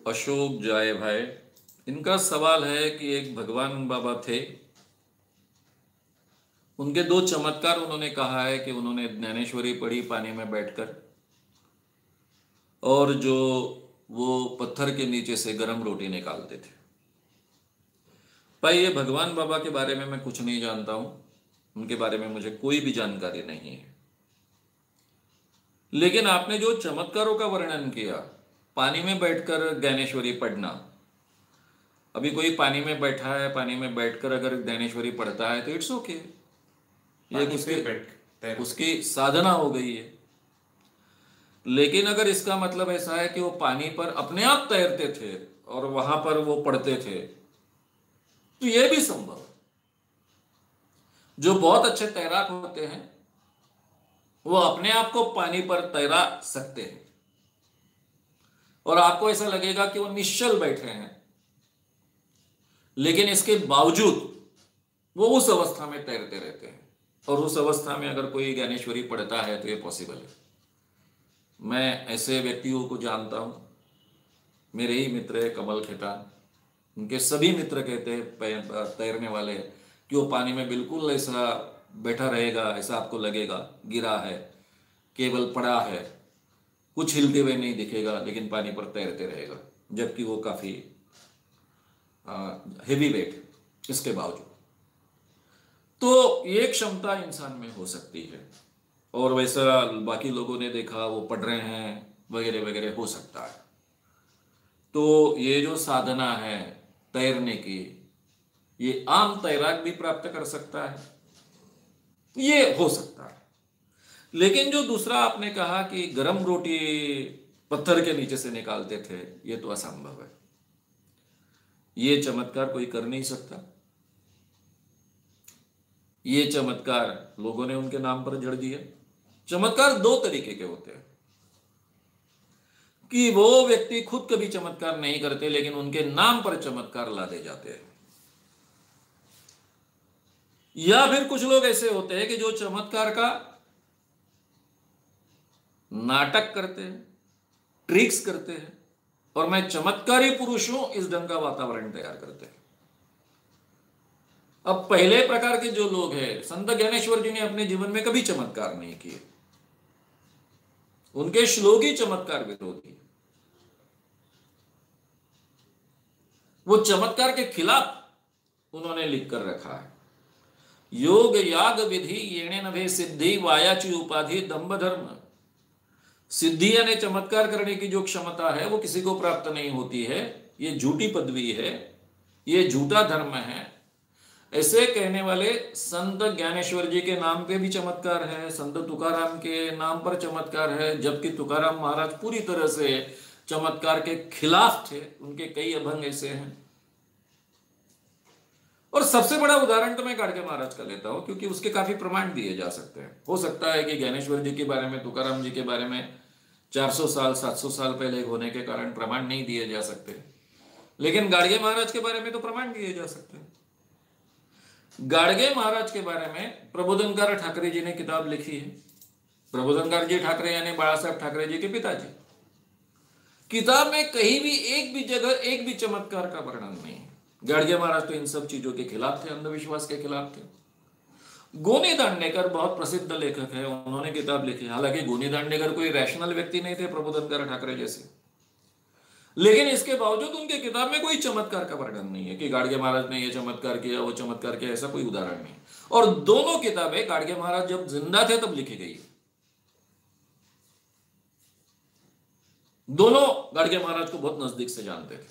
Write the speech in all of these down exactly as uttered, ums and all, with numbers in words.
अशोक जाए भाई। इनका सवाल है कि एक भगवान बाबा थे, उनके दो चमत्कार उन्होंने कहा है कि उन्होंने ज्ञानेश्वरी पढ़ी पानी में बैठकर, और जो वो पत्थर के नीचे से गर्म रोटी निकालते थे। भाई ये भगवान बाबा के बारे में मैं कुछ नहीं जानता हूं, उनके बारे में मुझे कोई भी जानकारी नहीं है। लेकिन आपने जो चमत्कारों का वर्णन किया, पानी में बैठकर ज्ञानेश्वरी पढ़ना, अभी कोई पानी में बैठा है, पानी में बैठकर अगर ज्ञानेश्वरी पढ़ता है तो इट्स ओके, ये पानी पे उसकी बैठ तैर उसकी साधना हो गई है। लेकिन अगर इसका मतलब ऐसा है कि वो पानी पर अपने आप तैरते थे और वहां पर वो पढ़ते थे, तो यह भी संभव है। जो बहुत अच्छे तैराक होते हैं वो अपने आप को पानी पर तैरा सकते हैं, और आपको ऐसा लगेगा कि वो निश्चल बैठे हैं, लेकिन इसके बावजूद वो उस अवस्था में तैरते रहते हैं। और उस अवस्था में अगर कोई ज्ञानेश्वरी पढ़ता है तो ये पॉसिबल है। मैं ऐसे व्यक्तियों को जानता हूं, मेरे ही मित्र है कमल खेतान, उनके सभी मित्र कहते हैं तैरने वाले कि वो पानी में बिल्कुल ऐसा बैठा रहेगा, ऐसा आपको लगेगा गिरा है, केवल पड़ा है, कुछ हिलते हुए नहीं दिखेगा, लेकिन पानी पर तैरते रहेगा, जबकि वो काफी हेवी वेट इसके बावजूद। तो ये क्षमता इंसान में हो सकती है, और वैसा बाकी लोगों ने देखा वो पढ़ रहे हैं वगैरह वगैरह हो सकता है। तो ये जो साधना है तैरने की, ये आम तैराक भी प्राप्त कर सकता है, ये हो सकता है। लेकिन जो दूसरा आपने कहा कि गरम रोटी पत्थर के नीचे से निकालते थे, ये तो असंभव है। ये चमत्कार कोई कर नहीं सकता। ये चमत्कार लोगों ने उनके नाम पर जड़ दिया। चमत्कार दो तरीके के होते हैं, कि वो व्यक्ति खुद कभी चमत्कार नहीं करते, लेकिन उनके नाम पर चमत्कार लादे जाते हैं। या फिर कुछ लोग ऐसे होते हैं कि जो चमत्कार का नाटक करते हैं, ट्रिक्स करते हैं, और मैं चमत्कारी पुरुष हूं इस ढंग का वातावरण तैयार करते हैं। अब पहले प्रकार के जो लोग हैं, संत ज्ञानेश्वर जी ने अपने जीवन में कभी चमत्कार नहीं किए, उनके श्लोक ही चमत्कार विरोधी, वो चमत्कार के खिलाफ उन्होंने लिख कर रखा है। योग याग विधि येणे नभे सिद्धि वायाची उपाधि दंभ धर्म। सिद्धि यानी चमत्कार करने की जो क्षमता है वो किसी को प्राप्त नहीं होती है, ये झूठी पदवी है, ये झूठा धर्म है। ऐसे कहने वाले संत ज्ञानेश्वर जी के नाम पे भी चमत्कार है, संत तुकाराम के नाम पर चमत्कार है, जबकि तुकाराम महाराज पूरी तरह से चमत्कार के खिलाफ थे, उनके कई अभंग ऐसे हैं। और सबसे बड़ा उदाहरण तो मैं गाडगे महाराज का लेता हूं, क्योंकि उसके काफी प्रमाण दिए जा सकते हैं। हो सकता है कि ज्ञानेश्वर जी के बारे में, तुकाराम जी के बारे में चार सौ साल सात सौ साल पहले होने के कारण प्रमाण नहीं दिए जा सकते, लेकिन गाडगे महाराज के बारे में तो प्रमाण दिए जा सकते हैं। गाडगे महाराज के बारे में प्रबोधनकार ठाकरे जी ने किताब लिखी है। प्रबोधनकार जी ठाकरे यानी बाला साहब ठाकरे जी के पिताजी। किताब में कहीं भी एक भी जगह एक भी चमत्कार का वर्णन नहीं है। गाडगे महाराज तो इन सब चीजों के खिलाफ थे, अंधविश्वास के खिलाफ थे। गोनी दांडेकर बहुत प्रसिद्ध लेखक है, उन्होंने किताब लिखी। हालांकि गोनी दांडेकर कोई रैशनल व्यक्ति नहीं थे प्रबोधनकार ठाकरे जैसे, लेकिन इसके बावजूद उनके किताब में कोई चमत्कार का वर्णन नहीं है कि गाडगे महाराज ने ये चमत्कार किया, वो चमत्कार किया, ऐसा कोई उदाहरण नहीं। और दोनों किताबें गाडगे महाराज जब जिंदा थे तब लिखी गई। दोनों गाडगे महाराज को बहुत नजदीक से जानते थे।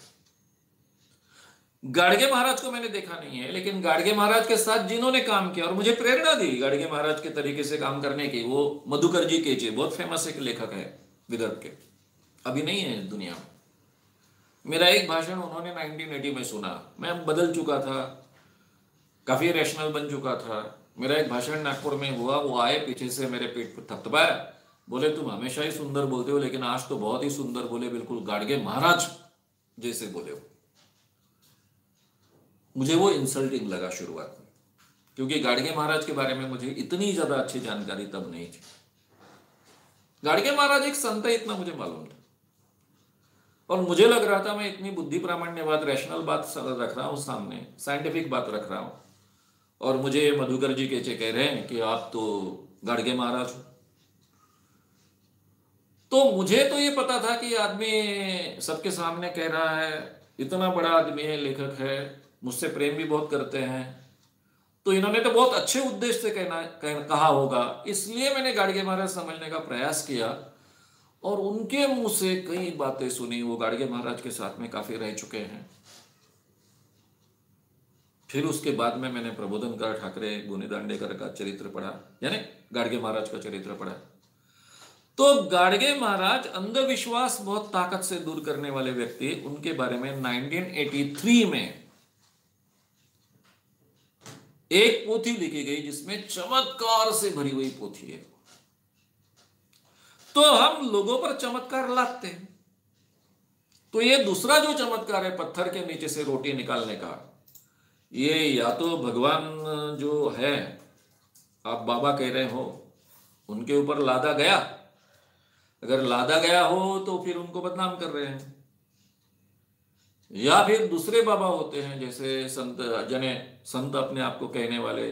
गाडगे महाराज को मैंने देखा नहीं है, लेकिन गाडगे महाराज के साथ जिन्होंने काम किया और मुझे प्रेरणा दी गाडगे महाराज के तरीके से काम करने की, वो मधुकर जी केचे, बहुत फेमस एक लेखक है विदर्भ के, अभी नहीं है दुनिया में। मेरा एक भाषण उन्होंने नाइनटीन एटी में सुना, मैं बदल चुका था, काफी रैशनल बन चुका था। मेरा एक भाषण नागपुर में हुआ, वो आए पीछे से मेरे पेट पर थपथपाया, बोले तुम हमेशा ही सुंदर बोलते हो, लेकिन आज तो बहुत ही सुंदर बोले, बिल्कुल गाडगे महाराज जैसे बोले हो। मुझे वो इंसल्टिंग लगा शुरुआत में, क्योंकि गाडगे महाराज के बारे में मुझे इतनी ज्यादा अच्छी जानकारी तब नहीं थी। गाडगे महाराज एक संत है इतना मुझे मालूम था, और मुझे लग रहा था मैं इतनी बुद्धि प्रामाण्यवाद रैशनल बात रख रहा हूँ सामने, साइंटिफिक बात रख रहा हूँ, और मुझे मधुकर जी केचे कह रहे हैं कि आप तो गाड़गे महाराज हो। तो मुझे तो ये पता था कि आदमी सबके सामने कह रहा है, इतना बड़ा आदमी है, लेखक है, मुझसे प्रेम भी बहुत करते हैं, तो इन्होंने तो बहुत अच्छे उद्देश्य से कहना कह, कहा होगा, इसलिए मैंने गाड़गे महाराज समझने का प्रयास किया। और उनके मुंह से कई बातें सुनी, वो गाड़गे महाराज के साथ में काफी रह चुके हैं। फिर उसके बाद में मैंने प्रबोधनकार ठाकरे गुनी दांडेकर का चरित्र पढ़ा, यानी गाड़गे महाराज का चरित्र पढ़ा। तो गाड़गे महाराज अंधविश्वास बहुत ताकत से दूर करने वाले व्यक्ति, उनके बारे में नाइनटीन एटी थ्री में एक पोथी लिखी गई जिसमें चमत्कार से भरी हुई पोथी है। तो हम लोगों पर चमत्कार लाते हैं, तो ये दूसरा जो चमत्कार है पत्थर के नीचे से रोटी निकालने का, ये या तो भगवान जो है, आप बाबा कह रहे हो, उनके ऊपर लादा गया, अगर लादा गया हो तो फिर उनको बदनाम कर रहे हैं, या फिर दूसरे बाबा होते हैं जैसे संत जने संत अपने आप को कहने वाले,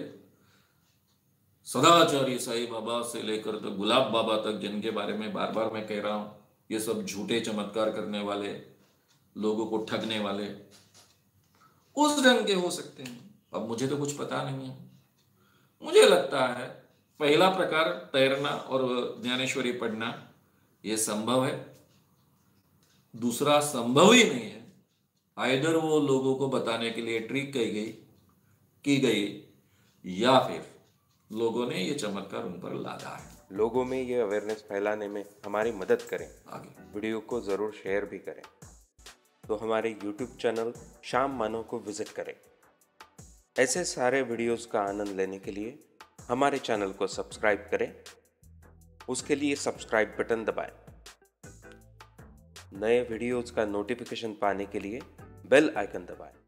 सदाचारी साईं बाबा से लेकर तो गुलाब बाबा तक, जिनके बारे में बार बार मैं कह रहा हूं ये सब झूठे चमत्कार करने वाले, लोगों को ठगने वाले, उस ढंग के हो सकते हैं। अब मुझे तो कुछ पता नहीं है, मुझे लगता है पहला प्रकार तैरना और ज्ञानेश्वरी पढ़ना ये संभव है, दूसरा संभव ही नहीं है। आइदर वो लोगों को बताने के लिए ट्रिक की गई की गई या फिर लोगों ने ये चमत्कार उन पर लादा है। लोगों में ये अवेयरनेस फैलाने में हमारी मदद करें, आगे वीडियो को ज़रूर शेयर भी करें। तो हमारे यूट्यूब चैनल श्याम मानव को विजिट करें। ऐसे सारे वीडियोस का आनंद लेने के लिए हमारे चैनल को सब्सक्राइब करें, उसके लिए सब्सक्राइब बटन दबाएं। नए वीडियोस का नोटिफिकेशन पाने के लिए बेल आइकन दबाएं।